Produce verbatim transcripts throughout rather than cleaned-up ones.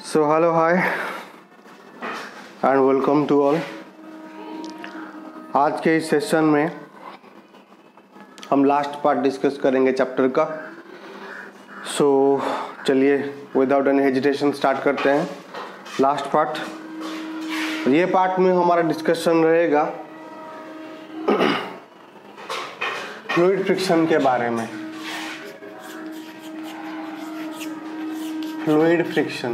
So hello, hi and welcome to all। आज के इस सेशन में हम लास्ट पार्ट डिस्कस करेंगे चैप्टर का। सो so, चलिए विदाउट एनी हेजिटेशन स्टार्ट करते हैं लास्ट पार्ट। ये पार्ट में हमारा डिस्कशन रहेगा फ्लूइड फ्रिक्शन के बारे में। फ्लूइड फ्रिक्शन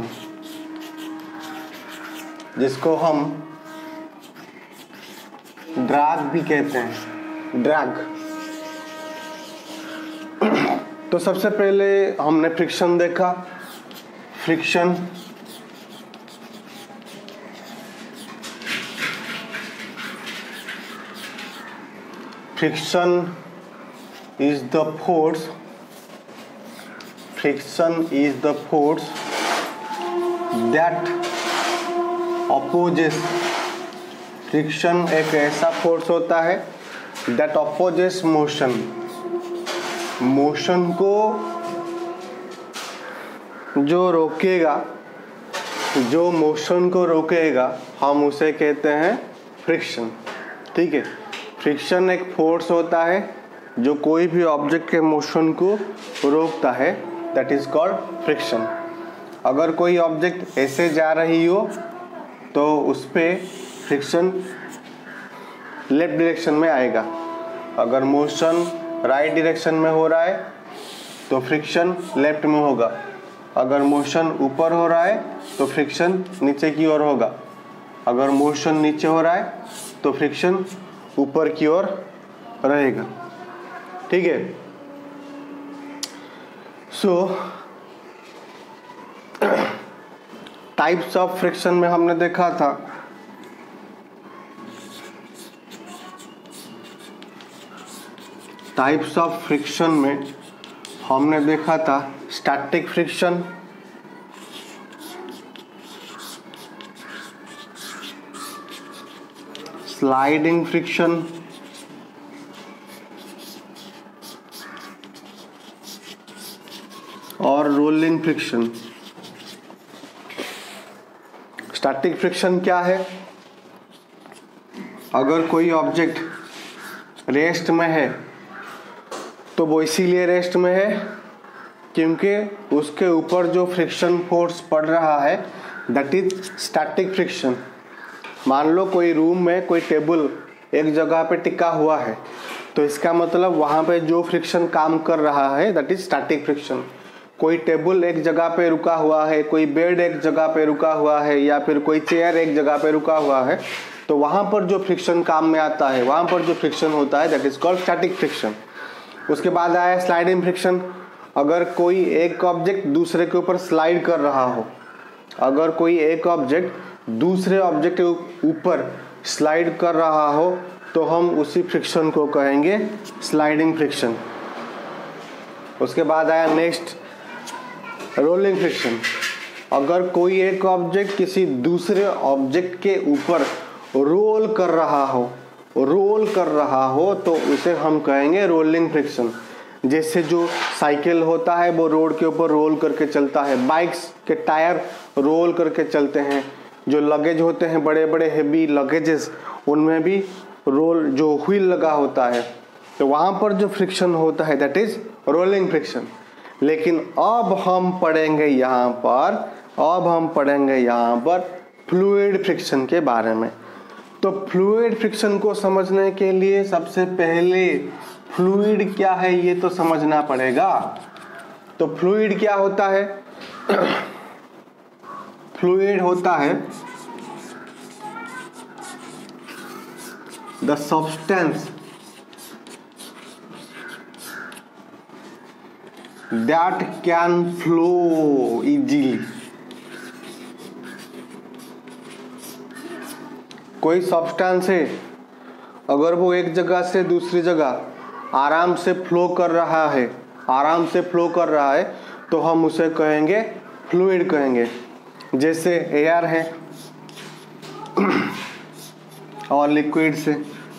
जिसको हम ड्रैग भी कहते हैं, ड्रैग। तो सबसे पहले हमने फ्रिक्शन देखा। Friction friction is the force friction is the force that opposes friction एक ऐसा फोर्स होता है that opposes motion मोशन को जो रोकेगा जो मोशन को रोकेगा हम उसे कहते हैं फ्रिक्शन। ठीक है, फ्रिक्शन एक फोर्स होता है जो कोई भी ऑब्जेक्ट के मोशन को रोकता है, दैट इज कॉल्ड फ्रिक्शन। अगर कोई ऑब्जेक्ट ऐसे जा रही हो तो उस पर फ्रिक्शन लेफ्ट डायरेक्शन में आएगा। अगर मोशन राइट डायरेक्शन में हो रहा है तो फ्रिक्शन लेफ्ट में होगा। अगर मोशन ऊपर हो रहा है तो फ्रिक्शन नीचे की ओर होगा। अगर मोशन नीचे हो रहा है तो फ्रिक्शन ऊपर की ओर रहेगा। ठीक है, सो टाइप्स ऑफ फ्रिक्शन में हमने देखा था टाइप्स ऑफ फ्रिक्शन में हमने देखा था स्टैटिक फ्रिक्शन, स्लाइडिंग फ्रिक्शन, और रोलिंग फ्रिक्शन। स्टैटिक फ्रिक्शन क्या है? अगर कोई ऑब्जेक्ट रेस्ट में है तो वो इसीलिए रेस्ट में है क्योंकि उसके ऊपर जो फ्रिक्शन फोर्स पड़ रहा है दैट इज स्टैटिक फ्रिक्शन। मान लो कोई रूम में कोई टेबल एक जगह पे टिका हुआ है तो इसका मतलब वहाँ पे जो फ्रिक्शन काम कर रहा है दैट इज स्टैटिक फ्रिक्शन। कोई टेबल एक जगह पे रुका हुआ है, कोई बेड एक जगह पे रुका हुआ है, या फिर कोई चेयर एक जगह पे रुका हुआ है तो वहाँ पर जो फ्रिक्शन काम में आता है, वहाँ पर जो फ्रिक्शन होता है that is called static friction. उसके बाद आया स्लाइडिंग फ्रिक्शन। अगर कोई एक ऑब्जेक्ट दूसरे के ऊपर स्लाइड कर रहा हो अगर कोई एक ऑब्जेक्ट दूसरे ऑब्जेक्ट के ऊपर स्लाइड कर रहा हो तो हम उसी फ्रिक्शन को कहेंगे स्लाइडिंग फ्रिक्शन। उसके बाद आया नेक्स्ट रोलिंग फ्रिक्शन। अगर कोई एक ऑब्जेक्ट किसी दूसरे ऑब्जेक्ट के ऊपर रोल कर रहा हो रोल कर रहा हो तो उसे हम कहेंगे रोलिंग फ्रिक्शन। जैसे जो साइकिल होता है वो रोड के ऊपर रोल करके चलता है, बाइक्स के टायर रोल करके चलते हैं, जो लगेज होते हैं बड़े बड़े हेवी लगेजेस उनमें भी रोल जो व्हील लगा होता है तो वहाँ पर जो फ्रिक्शन होता है दैट इज रोलिंग फ्रिक्शन। लेकिन अब हम पढ़ेंगे यहाँ पर अब हम पढ़ेंगे यहाँ पर फ्लूइड फ्रिक्शन के बारे में। तो फ्लूइड फ्रिक्शन को समझने के लिए सबसे पहले फ्लूइड क्या है ये तो समझना पड़ेगा। तो फ्लूइड क्या होता है? फ्लूइड होता है the substance that can flow easily। कोई सब्सटेंस है अगर वो एक जगह से दूसरी जगह आराम से फ्लो कर रहा है आराम से फ्लो कर रहा है तो हम उसे कहेंगे फ्लूइड कहेंगे। जैसे एयर है और लिक्विड से,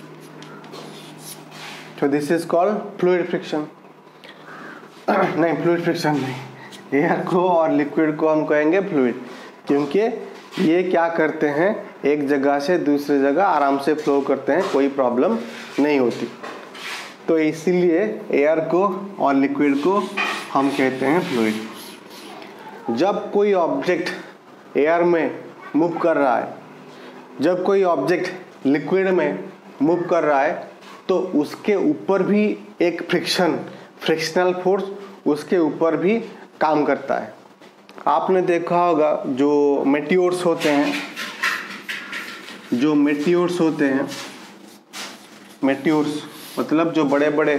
तो this is called fluid friction. नहीं, फ्लूइड फ्रिक्शन नहीं, एयर को और लिक्विड को हम कहेंगे फ्लूइड। क्योंकि ये क्या करते हैं, एक जगह से दूसरी जगह आराम से फ्लो करते हैं, कोई प्रॉब्लम नहीं होती। तो इसीलिए एयर को और लिक्विड को हम कहते हैं फ्लूइड। जब कोई ऑब्जेक्ट एयर में मूव कर रहा है, जब कोई ऑब्जेक्ट लिक्विड में मूव कर रहा है, तो उसके ऊपर भी एक फ्रिक्शन फ्रिक्शनल फोर्स उसके ऊपर भी काम करता है। आपने देखा होगा जो मेटियोर्स होते हैं, जो मेटियोर्स होते हैं मेटियोर्स मतलब जो बड़े बड़े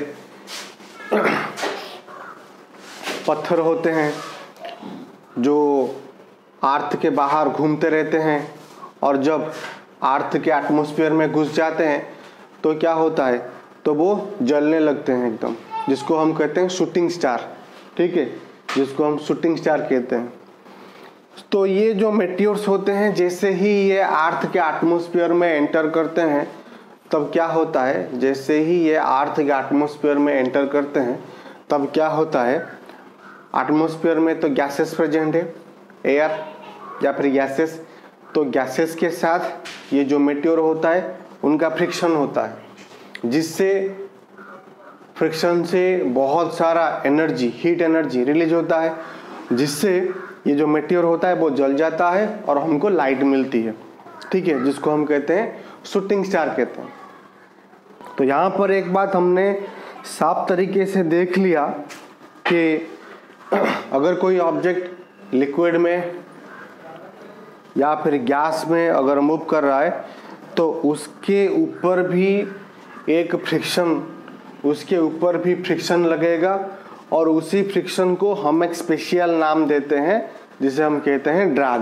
पत्थर होते हैं जो अर्थ के बाहर घूमते रहते हैं, और जब अर्थ के एटमॉस्फेयर में घुस जाते हैं तो क्या होता है, तो वो जलने लगते हैं एकदम, जिसको हम कहते हैं शूटिंग स्टार। ठीक है, जिसको हम शूटिंग स्टार कहते हैं। तो ये जो मेटियोर्स होते हैं, जैसे ही ये अर्थ के एटमॉस्फेयर में एंटर करते हैं, तब क्या होता है, जैसे ही ये अर्थ के एटमॉस्फेयर में एंटर करते हैं तब क्या होता है, एटमॉस्फेयर में तो गैसेस प्रेजेंट है, एयर या फिर गैसेस, तो गैसेस के साथ ये जो मेटियोर होता है उनका फ्रिक्शन होता है, जिससे फ्रिक्शन से बहुत सारा एनर्जी, हीट एनर्जी रिलीज होता है, जिससे ये जो मेटियोर होता है वो जल जाता है और हमको लाइट मिलती है। ठीक है, जिसको हम कहते हैं शूटिंग स्टार कहते हैं। तो यहाँ पर एक बात हमने साफ तरीके से देख लिया कि अगर कोई ऑब्जेक्ट लिक्विड में या फिर गैस में अगर मूव कर रहा है तो उसके ऊपर भी एक फ्रिक्शन उसके ऊपर भी फ्रिक्शन लगेगा, और उसी फ्रिक्शन को हम एक स्पेशल नाम देते हैं जिसे हम कहते हैं ड्रैग।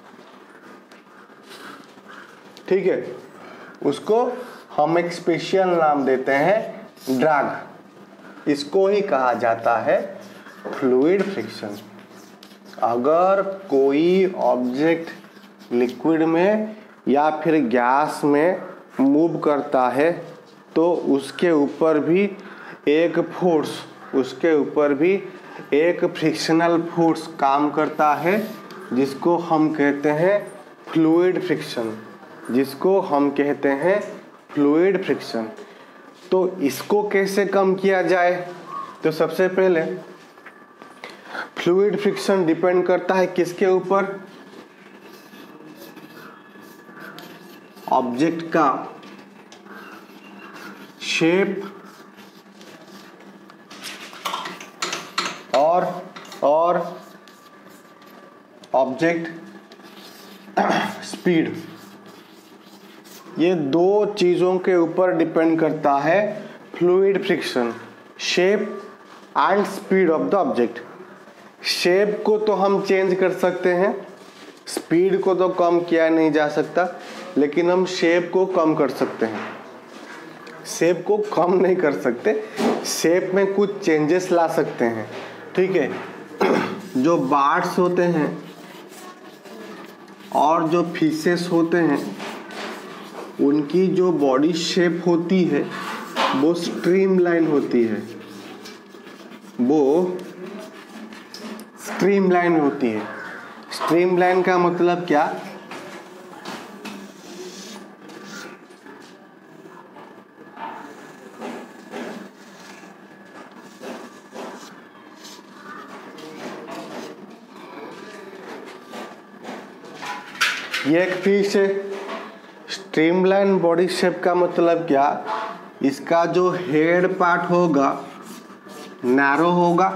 ठीक है, उसको हम एक स्पेशल नाम देते हैं ड्रैग। इसको ही कहा जाता है फ्लूइड फ्रिक्शन। अगर कोई ऑब्जेक्ट लिक्विड में या फिर गैस में मूव करता है तो उसके ऊपर भी एक फोर्स उसके ऊपर भी एक फ्रिक्शनल फोर्स काम करता है, जिसको हम कहते हैं फ्लूइड फ्रिक्शन जिसको हम कहते हैं फ्लूइड फ्रिक्शन। तो इसको कैसे कम किया जाए, तो सबसे पहले फ्लूइड फ्रिक्शन डिपेंड करता है किसके ऊपर, ऑब्जेक्ट का शेप और और ऑब्जेक्ट स्पीड। ये दो चीज़ों के ऊपर डिपेंड करता है fluid friction, shape and speed of the object. Shape को तो हम चेंज कर सकते हैं, स्पीड को तो कम किया नहीं जा सकता, लेकिन हम शेप को कम कर सकते हैं। शेप को कम नहीं कर सकते, शेप में कुछ चेंजेस ला सकते हैं। ठीक है, जो बार्ड्स होते हैं और जो फिशेस होते हैं उनकी जो बॉडी शेप होती है वो स्ट्रीमलाइन होती है, वो स्ट्रीमलाइन होती है। स्ट्रीमलाइन का मतलब क्या, ये एक फिश है। स्ट्रीमलाइन बॉडी शेप का मतलब क्या, इसका जो हेड पार्ट होगा नैरो होगा,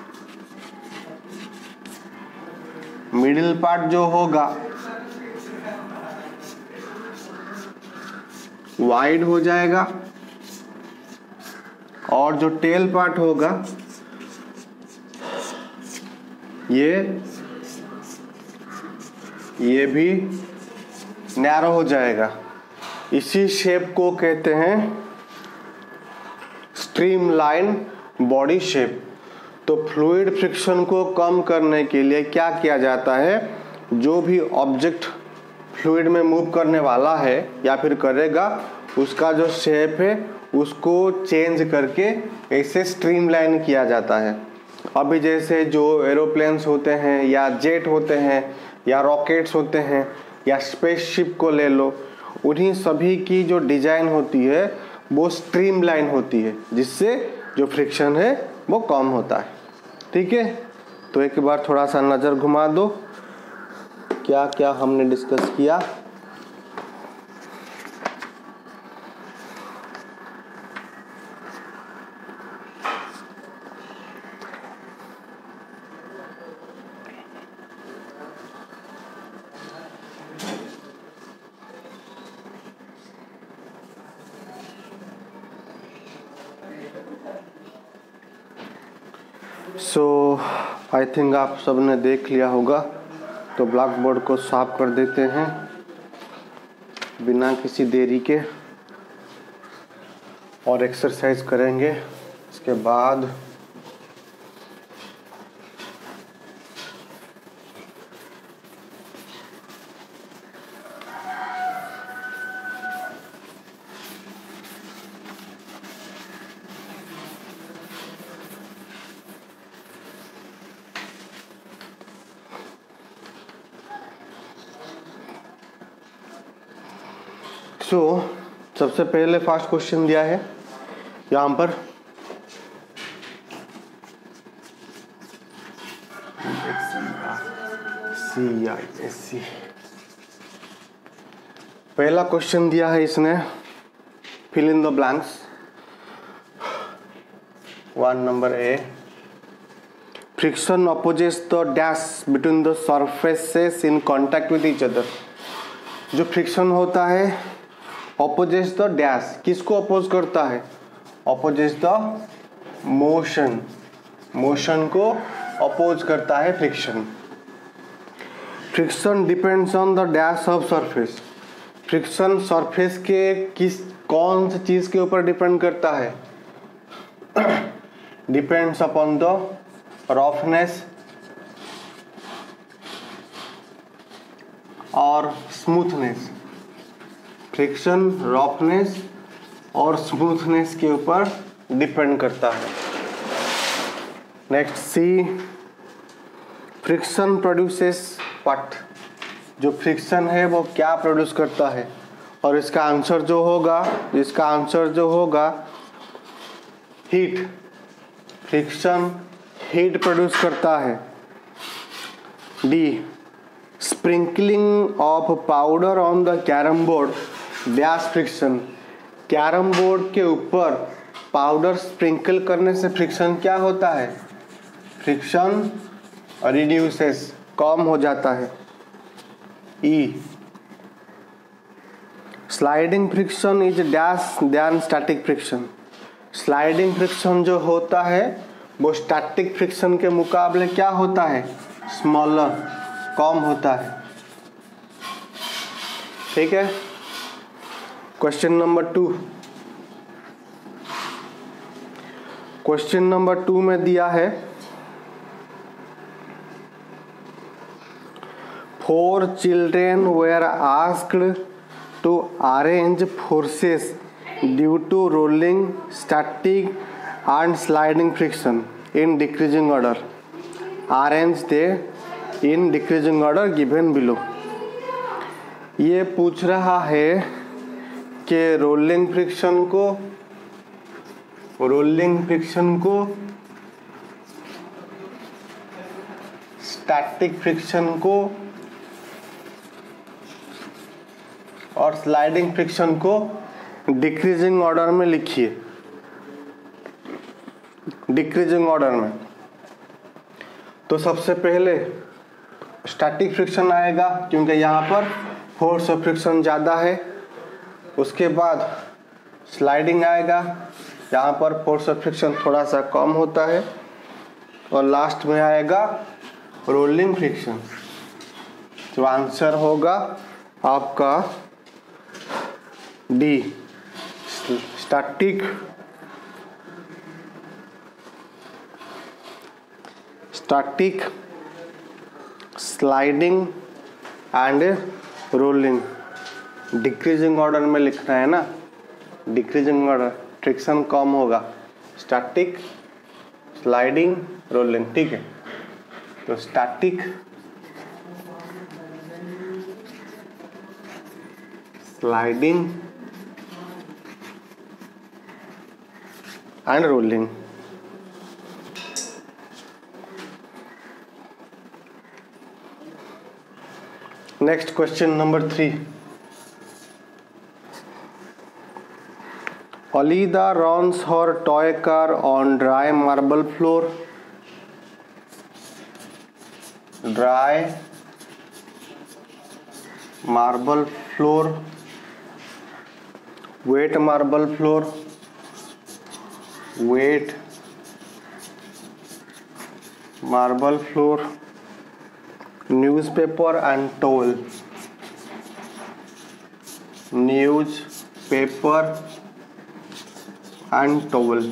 मिडिल पार्ट जो होगा वाइड हो जाएगा, और जो टेल पार्ट होगा ये ये भी नैरो हो जाएगा। इसी शेप को कहते हैं स्ट्रीमलाइन बॉडी शेप। तो फ्लूइड फ्रिक्शन को कम करने के लिए क्या किया जाता है, जो भी ऑब्जेक्ट फ्लूइड में मूव करने वाला है या फिर करेगा, उसका जो शेप है उसको चेंज करके ऐसे स्ट्रीमलाइन किया जाता है। अभी जैसे जो एरोप्लेन्स होते हैं या जेट होते हैं या रॉकेट्स होते हैं या स्पेसशिप को ले लो, उन्हीं सभी की जो डिजाइन होती है वो स्ट्रीमलाइन होती है, जिससे जो फ्रिक्शन है वो कम होता है। ठीक है, तो एक बार थोड़ा सा नज़र घुमा दो क्या क्या हमने डिस्कस किया। सो आई थिंक आप सबने देख लिया होगा, तो ब्लैक बोर्ड को साफ कर देते हैं बिना किसी देरी के और एक्सरसाइज करेंगे। इसके बाद सो so, सबसे पहले फर्स्ट क्वेश्चन दिया है यहाँ पर, सी आई एस सी। पहला क्वेश्चन दिया है इसने, fill in the blanks. One number A, friction opposes the dash between the surfaces in contact with each other. जो फ्रिक्शन होता है ऑपोजिट द डैश, किसको अपोज करता है? ऑपोजिट द मोशन, मोशन को अपोज करता है friction. Friction depends on the dash of surface. Friction surface के किस कौन सी चीज के ऊपर डिपेंड करता है? डिपेंड्स अपॉन द रफनेस और स्मूथनेस। फ्रिक्शन रफनेस और स्मूथनेस के ऊपर डिपेंड करता है। Next C, friction produces what. जो फ्रिक्शन है वो क्या प्रोड्यूस करता है? और इसका आंसर जो होगा इसका आंसर जो होगा हीट। फ्रिक्शन हीट प्रोड्यूस करता है। D, sprinkling of powder on the carrom board dash friction. Carrom board के ऊपर पाउडर स्प्रिंकल करने से फ्रिक्शन क्या होता है? फ्रिक्शन रिड्यूसेस, कम हो जाता है। E, sliding friction is dash than static friction. Sliding friction जो होता है वो स्टैटिक फ्रिक्शन के मुकाबले क्या होता है? स्मॉलर, कम होता है। ठीक है, question number two. Question number two में दिया है, four children were asked to arrange forces due to rolling, static and sliding friction in decreasing order. Arrange they in decreasing order given below. ये पूछ रहा है कि रोलिंग फ्रिक्शन को rolling friction को स्टैटिक फ्रिक्शन को और स्लाइडिंग फ्रिक्शन को डिक्रीजिंग ऑर्डर में लिखिए। डिक्रीजिंग ऑर्डर में तो सबसे पहले स्टैटिक फ्रिक्शन आएगा क्योंकि यहाँ पर फोर्स ऑफ फ्रिक्शन ज़्यादा है। उसके बाद स्लाइडिंग आएगा, यहाँ पर फोर्स ऑफ फ्रिक्शन थोड़ा सा कम होता है। और लास्ट में आएगा रोलिंग फ्रिक्शन। तो आंसर होगा आपका D, static static sliding and rolling. Decreasing order में लिखना है ना, डिक्रीजिंग ऑर्डर, फ्रिक्शन कम होगा। Static, sliding, rolling. ठीक है, तो static sliding and rolling. Next question number three. Alida runs her toy car on dry marble floor. Dry marble floor, wet marble floor, wet marble floor, newspaper and towel. Newspaper and towel.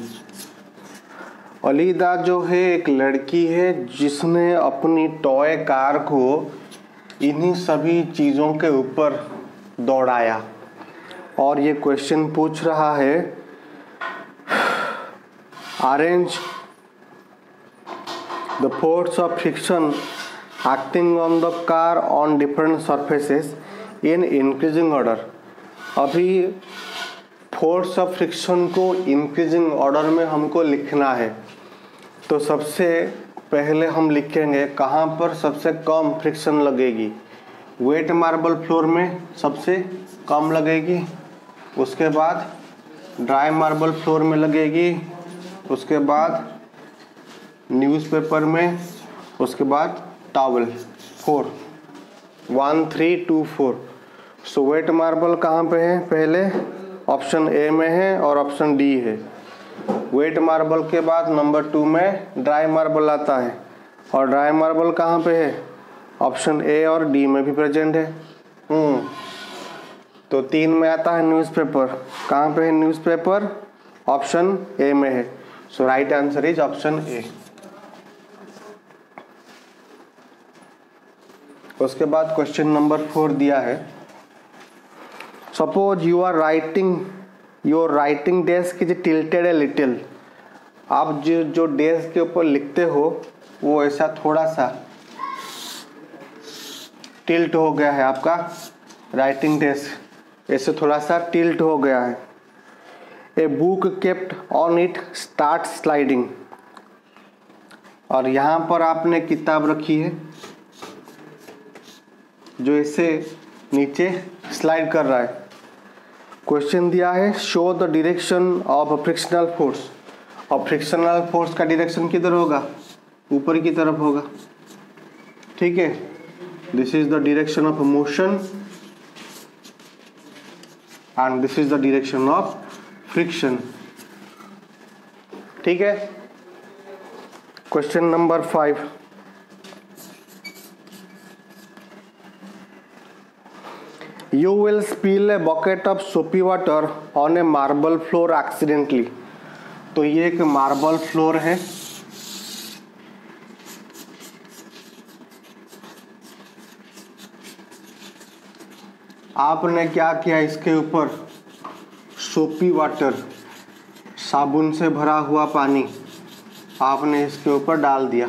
अलीदा जो है एक लड़की है जिसने अपनी toy car को इन्हीं सभी चीज़ों के ऊपर दौड़ाया, और ये क्वेश्चन पूछ रहा है arrange the force of friction acting on the car on different surfaces in increasing order. अभी फोर्स ऑफ फ्रिक्शन को इंक्रीजिंग ऑर्डर में हमको लिखना है, तो सबसे पहले हम लिखेंगे कहाँ पर सबसे कम फ्रिक्शन लगेगी। वेट मार्बल फ्लोर में सबसे कम लगेगी, उसके बाद ड्राई मार्बल फ्लोर में लगेगी, उसके बाद न्यूज़पेपर में, उसके बाद towel. Four one three two four. So wet marble कहाँ पे है? पहले ऑप्शन ए में है और ऑप्शन डी है। वेट मार्बल के बाद नंबर टू में ड्राई मार्बल आता है, और ड्राई मार्बल कहाँ पे है? ऑप्शन ए और डी में भी प्रेजेंट है। हम्म तो तीन में आता है न्यूज़पेपर। कहाँ पे है न्यूज़पेपर? ऑप्शन ए में है। So right answer is option A. उसके बाद क्वेश्चन नंबर फोर दिया है, suppose you are writing your writing desk is tilted a little. आप जो जो डेस्क के ऊपर लिखते हो वो ऐसा थोड़ा सा टिल्ट हो गया है, आपका राइटिंग डेस्क ऐसे थोड़ा सा टिल्ट हो गया है। A book kept on it start sliding, और यहाँ पर आपने किताब रखी है जो इसे नीचे स्लाइड कर रहा है। क्वेश्चन दिया है show the direction of frictional force, और फ्रिक्शनल फोर्स का डायरेक्शन किधर होगा? ऊपर की तरफ होगा। ठीक है, this is the direction of motion and this is the direction of friction. ठीक है, question number five, you will spill a bucket of soapy water on a marble floor accidentally। तो ये एक मार्बल फ्लोर है, आपने क्या किया? इसके ऊपर सोपी वाटर, साबुन से भरा हुआ पानी आपने इसके ऊपर डाल दिया।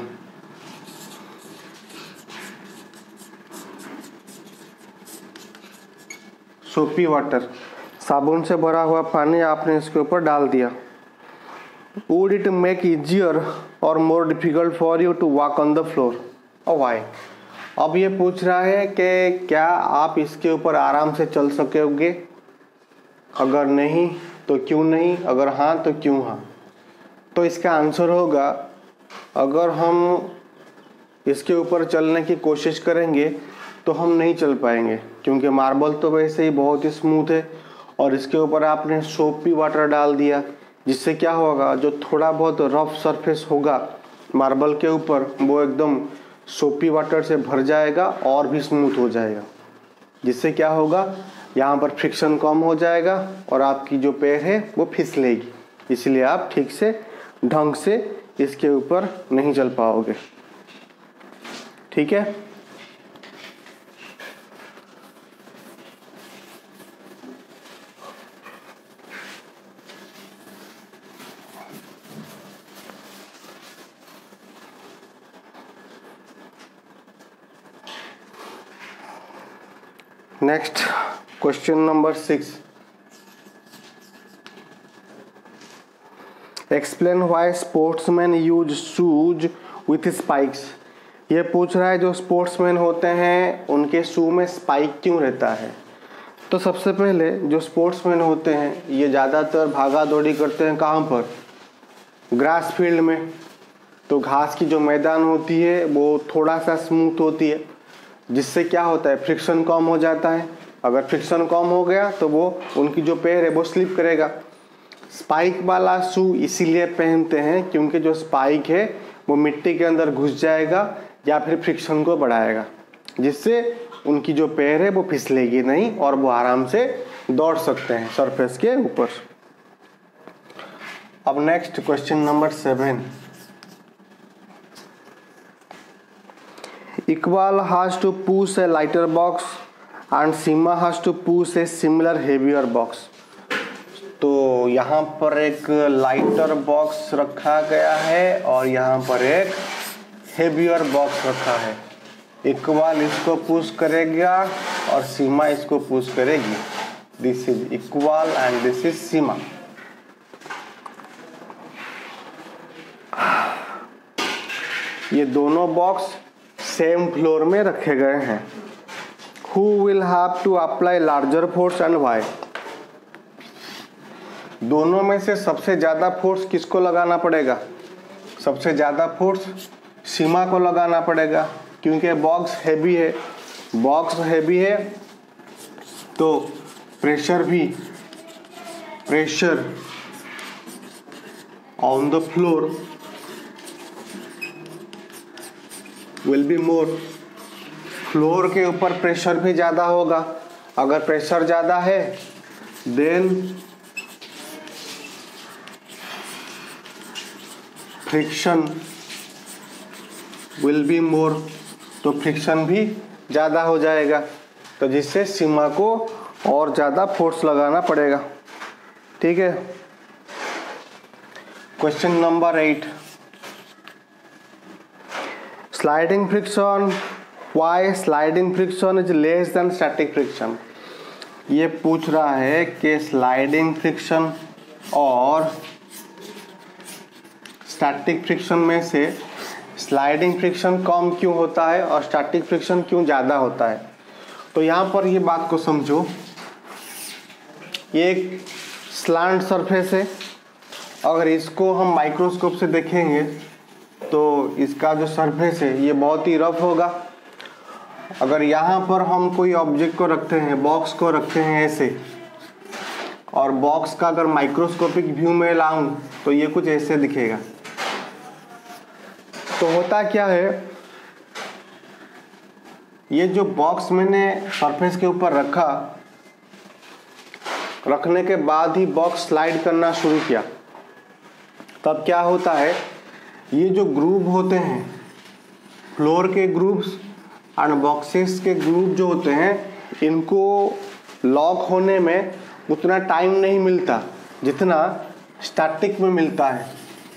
सोपी वाटर, साबुन से भरा हुआ पानी आपने इसके ऊपर डाल दिया। वुड इट मेक इजियर और more difficult for you to walk on the floor और व्हाई? अब ये पूछ रहा है कि क्या आप इसके ऊपर आराम से चल सकोगे? अगर नहीं तो क्यों नहीं, अगर हाँ तो क्यों हाँ? तो इसका आंसर होगा, अगर हम इसके ऊपर चलने की कोशिश करेंगे तो हम नहीं चल पाएंगे, क्योंकि मार्बल तो वैसे ही बहुत ही स्मूथ है, और इसके ऊपर आपने सोपी वाटर डाल दिया, जिससे क्या होगा? जो थोड़ा बहुत रफ सरफेस होगा मार्बल के ऊपर वो एकदम सोपी वाटर से भर जाएगा और भी स्मूथ हो जाएगा, जिससे क्या होगा? यहाँ पर फ्रिक्शन कम हो जाएगा और आपकी जो पैर है वो फिसलेगी, इसलिए आप ठीक से ढंग से इसके ऊपर नहीं चल पाओगे। ठीक है, next question number six, explain why sportsman use shoes with spikes. ये पूछ रहा है जो स्पोर्ट्समैन होते हैं उनके शू में स्पाइक क्यों रहता है। तो सबसे पहले जो स्पोर्ट्समैन होते हैं ये ज़्यादातर भागा दौड़ी करते हैं कहाँ पर, ग्रास फील्ड में। तो घास की जो मैदान होती है वो थोड़ा सा स्मूथ होती है, जिससे क्या होता है, फ्रिक्शन कम हो जाता है। अगर फ्रिक्शन कम हो गया तो वो उनकी जो पैर है वो स्लिप करेगा। स्पाइक वाला शू इसीलिए पहनते हैं क्योंकि जो स्पाइक है वो मिट्टी के अंदर घुस जाएगा या फिर फ्रिक्शन को बढ़ाएगा, जिससे उनकी जो पैर है वो फिसलेगी नहीं और वो आराम से दौड़ सकते हैं सरफेस के ऊपर। अब next question number seven, Iqbal has to push a lighter box and Seema has to push a similar heavier box. तो यहाँ पर एक लाइटर बॉक्स रखा गया है और यहाँ पर एक हेवियर बॉक्स रखा है। इकबाल इसको पुश करेगा और सीमा इसको पुश करेगी। This is Iqbal and this is Seema. ये दोनों बॉक्स सेम फ्लोर में रखे गए हैं। Who will have to apply larger force and why. दोनों में से सबसे ज्यादा फोर्स किसको लगाना पड़ेगा, सबसे ज्यादा फोर्स सीमा को लगाना पड़ेगा क्योंकि बॉक्स हैवी है। बॉक्स हैवी है तो प्रेशर भी pressure on the floor will be more. Floor के ऊपर प्रेशर भी ज़्यादा होगा। अगर प्रेशर ज़्यादा है then friction will be more, तो फ्रिक्शन भी ज़्यादा हो जाएगा, तो जिससे सीमा को और ज़्यादा फोर्स लगाना पड़ेगा। ठीक है। Question number eight, sliding friction, why sliding friction is less than static friction. ये पूछ रहा है कि स्लाइडिंग फ्रिक्शन और स्टैटिक फ्रिक्शन में से स्लाइडिंग फ्रिक्शन कम क्यों होता है और स्टैटिक फ्रिक्शन क्यों ज़्यादा होता है। तो यहाँ पर ये बात को समझो, ये एक स्लांट सरफेस है। अगर इसको हम माइक्रोस्कोप से देखेंगे तो इसका जो सरफेस है ये बहुत ही रफ होगा। अगर यहाँ पर हम कोई ऑब्जेक्ट को रखते हैं, बॉक्स को रखते हैं ऐसे, और बॉक्स का अगर माइक्रोस्कोपिक व्यू में लाऊं तो ये कुछ ऐसे दिखेगा। तो होता क्या है, ये जो बॉक्स मैंने सरफेस के ऊपर रखा, रखने के बाद ही बॉक्स स्लाइड करना शुरू किया, तब क्या होता है, ये जो ग्रूव होते हैं, फ्लोर के ग्रूव्स एंड बॉक्सेस के ग्रूव जो होते हैं, इनको लॉक होने में उतना टाइम नहीं मिलता जितना स्टैटिक में मिलता है।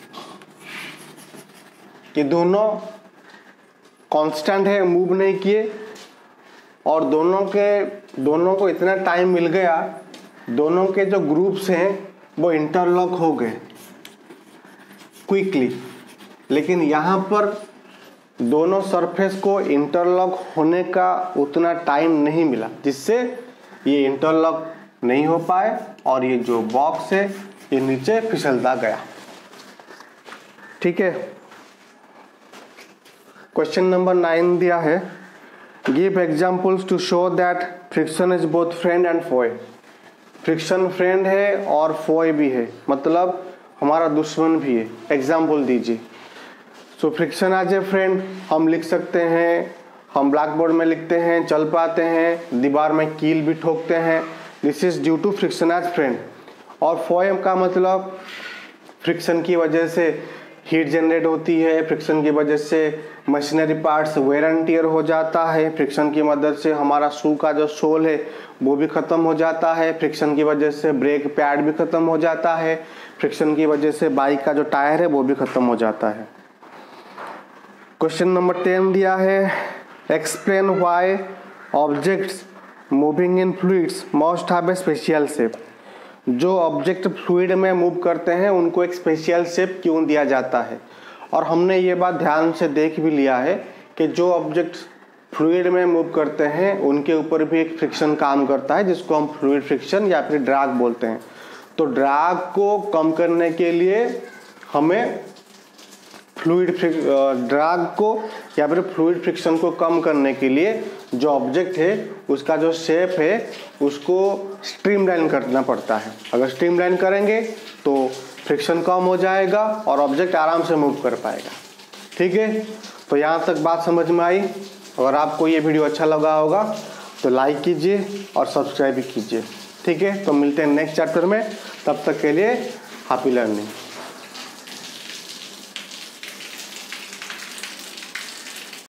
ये दोनों कांस्टेंट है, मूव नहीं किए, और दोनों के दोनों को इतना टाइम मिल गया, दोनों के जो ग्रुप्स हैं वो इंटरलॉक हो गए क्विकली। लेकिन यहाँ पर दोनों सरफेस को इंटरलॉक होने का उतना टाइम नहीं मिला, जिससे ये इंटरलॉक नहीं हो पाए और ये जो बॉक्स है ये नीचे फिसलता गया। ठीक है। क्वेश्चन नंबर नाइन दिया है, give examples to show that friction is both friend and foe. Friction friend है और फॉय भी है, मतलब हमारा दुश्मन भी है। एग्जाम्पल दीजिए। So friction as a friend हम लिख सकते हैं, हम ब्लैक बोर्ड में लिखते हैं, चल पाते हैं, दीवार में कील भी ठोकते हैं। This is due to friction as friend. और फॉय का मतलब फ्रिक्शन की वजह से हीट जनरेट होती है, फ्रिक्शन की वजह से machinery parts wear and tear हो जाता है, फ्रिक्शन की मदद से हमारा शू का जो सोल है वो भी ख़त्म हो जाता है, फ्रिक्शन की वजह से ब्रेक पैड भी ख़त्म हो जाता है, फ्रिक्शन की वजह से बाइक का जो टायर है वो भी ख़त्म हो जाता है। क्वेश्चन नंबर टेन दिया है, explain why objects moving in fluids must have a special shape. जो ऑब्जेक्ट फ्लूइड में मूव करते हैं उनको एक स्पेशल शेप क्यों दिया जाता है। और हमने ये बात ध्यान से देख भी लिया है कि जो ऑब्जेक्ट फ्लूइड में मूव करते हैं उनके ऊपर भी एक फ्रिक्शन काम करता है, जिसको हम फ्लूइड फ्रिक्शन या फिर ड्रैग बोलते हैं। तो ड्रैग को कम करने के लिए हमें फ्लूइड ड्रैग को या फिर फ्लूइड फ्रिक्शन को कम करने के लिए जो ऑब्जेक्ट है उसका जो शेप है उसको स्ट्रीमलाइन करना पड़ता है। अगर स्ट्रीमलाइन करेंगे तो फ्रिक्शन कम हो जाएगा और ऑब्जेक्ट आराम से मूव कर पाएगा। ठीक है, तो यहाँ तक बात समझ में आई। अगर आपको ये वीडियो अच्छा लगा होगा तो लाइक कीजिए और सब्सक्राइब भी कीजिए। ठीक है, तो मिलते हैं नेक्स्ट चैप्टर में। तब तक के लिए हैप्पी लर्निंग।